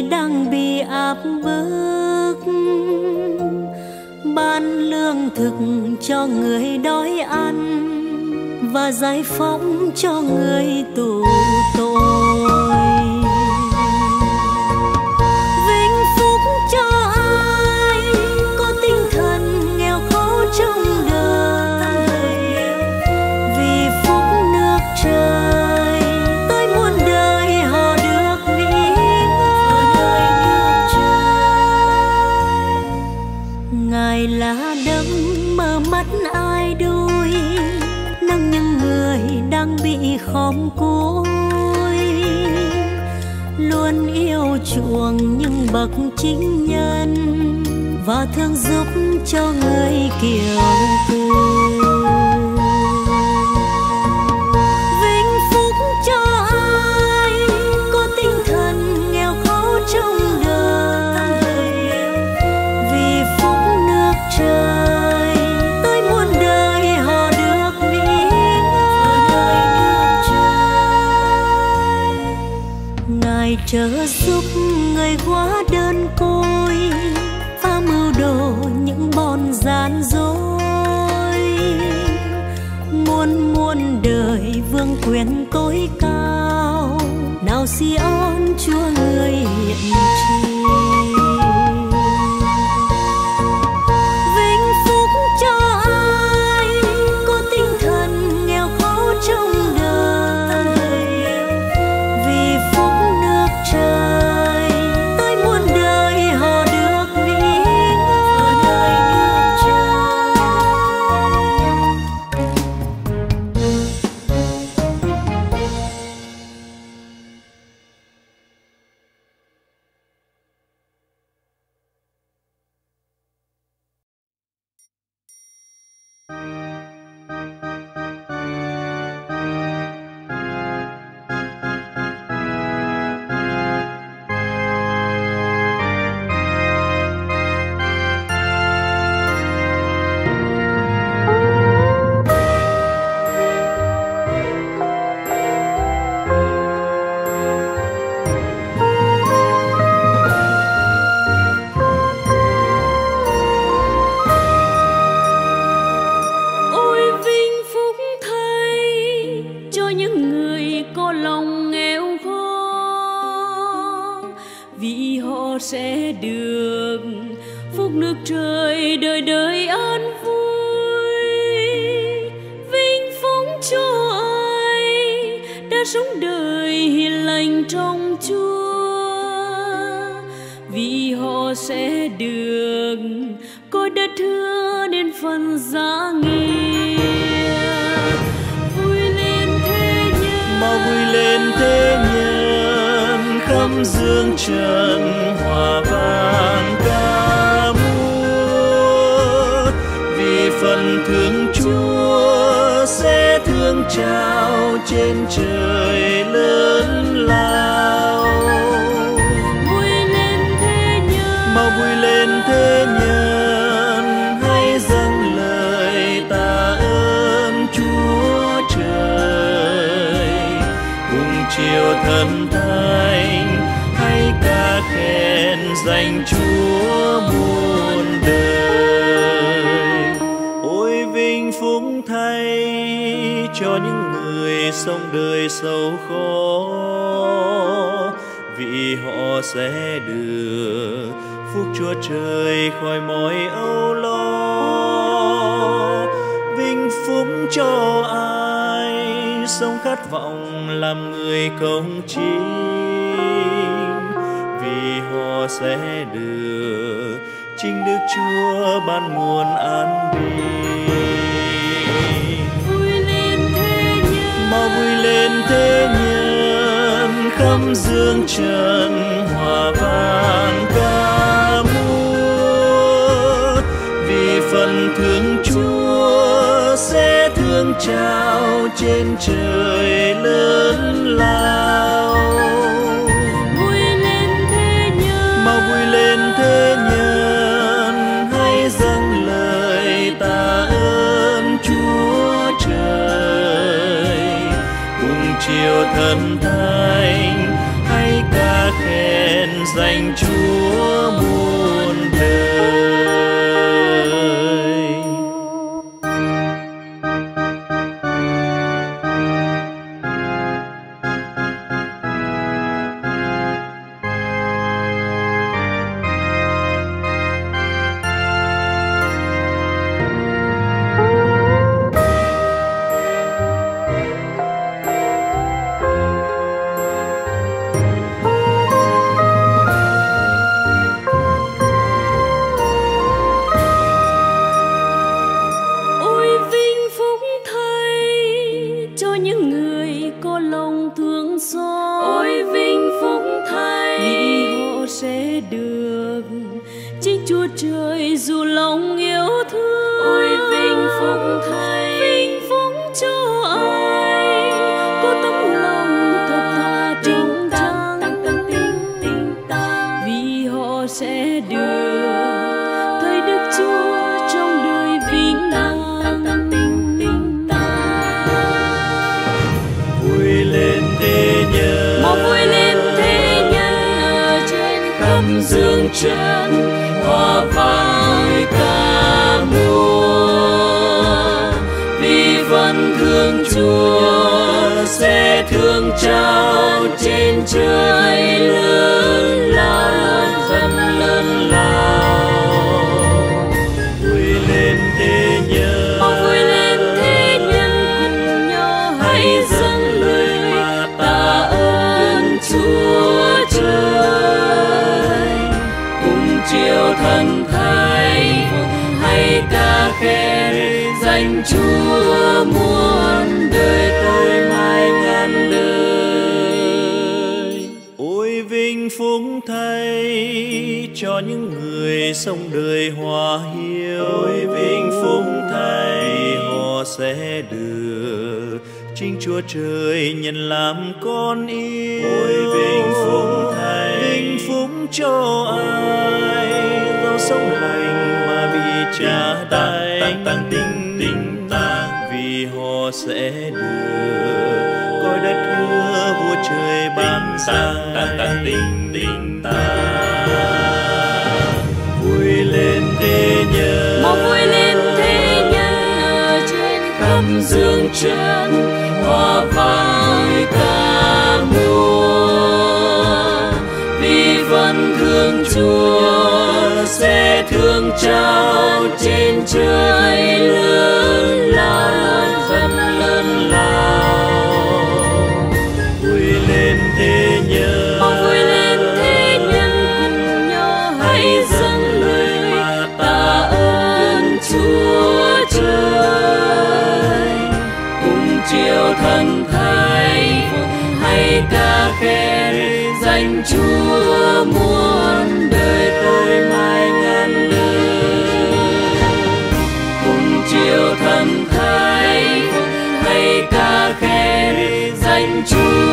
đang bị áp bức, ban lương thực cho người đói ăn và giải phóng cho người tù tội. Vinh phúc cho ai có tinh thần nghèo khó trong đời, vì phúc nước trời tới muôn đời họ được nghỉ ngơi. Ngài là đấng mở mắt ai đuối, nâng những người đang bị khom côi, luôn yêu chuộng những bậc chính nhân và thương giúp cho người kiều cư. Vinh phúc cho ai có tinh thần nghèo khó trong đời, vì phúc nước trời tới muôn đời họ được nghỉ ngơi. Ngài trợ giúp người quá đơn côi, phá mưu đồ những bọn gian dối, muôn muôn đời vương quyền tối cao, nào Sion Chúa người hiện tri. Vinh phúc cho ai có tinh thần nghèo khó trong đời, vì phúc nước trời tới muôn đời họ được nghỉ ngơi. Ôi vinh phúc thay cho những người có lòng nghèo khó, vì họ sẽ được phúc nước trời đời đời an vui. Vinh phúc cho ai đã sống đời hiền lành trong Chúa, vì họ sẽ được coi đất hứa nên phần giá nghĩa. Vui lên thế nhân, mau vui lên thế nhân, khắp dương trần hòa vang ca múa, vì phần thương Chúa sẽ thương trao trên trời lớn lao. vui lên thế nhân, Mau vui lên thế nhân, hãy dâng lời tạ ơn Chúa trời, cùng chiều thần thánh hãy ca khen danh Chúa muôn đời. Ôi vinh phúc thay cho những người sống đời sầu khó, vì họ sẽ được phúc Chúa trời khỏi mọi âu lo. Vinh phúc cho ai sống khát vọng làm người công chính, vì họ sẽ được chính Đức Chúa ban nguồn an bình. vui lên thế nhân, Mau vui lên thế nhân, khắp dương trần hòa vang ca múa, vì phần thương Chúa sẽ thương trao trên trời lớn lao. vui lên thế nhân, Mau vui lên thế nhân, hãy dâng lời tạ ơn Chúa trời, cùng chiều thần thánh hãy ca khen danh Chúa muôn đời. Trời dù lòng yêu thương, ôi vinh phúc thay, vinh phúc cho ai có tấm lòng thật thà trong trắng, vì họ sẽ được thấy Đức Chúa trong đời vinh quang. Vui lên thế nhân, mau vui lên thế nhân ở trên khắp dương trần, hòa vang ca múa, vì vẫn thương Chúa sẽ thương trao trên trời lớn lao dần lớn lao. Vui lên thế nhân, mau vui lên thế nhân cùng nhau hãy dâng lời tạ ơn Chúa trời, cùng chiều thần thầy hay ca khen danh Chúa muôn đời tôi mãi ngàn đời. ôi vinh phúc thay cho những người sống đời hòa hiếu, ôi vinh phúc thay họ sẽ được chính Chúa trời nhận làm con yêu. Ôi vinh phúc thay, vinh phúc cho ai dẫu sống lành mà bị trả tay tăng tinh ta, vì họ sẽ được coi đất hứa vua trời ban ra tăng tinh ta. Vui lên thế nhân, mau vui lên thế nhân ở trên khắp dương trần, hòa vang ca múa, vì vẫn thương Chúa sẽ thương trao trên trời lớn lao dần lớn lao. vui lên thế nhân, mau vui lên thế nhân cùng nhau hãy dâng lời tạ ơn Chúa trời, cùng chiều thần thầy hay ca khen danh Chúa muôn đời tôi mãi ngàn đời. Cùng chiều thần thầy hay ca khen danh Chúa